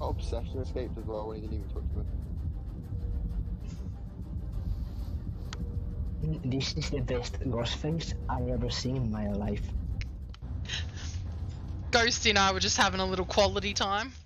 Obsession escaped as well when he didn't even touch me. This is the best ghost face I've ever seen in my life. Ghosty and I were just having a little quality time.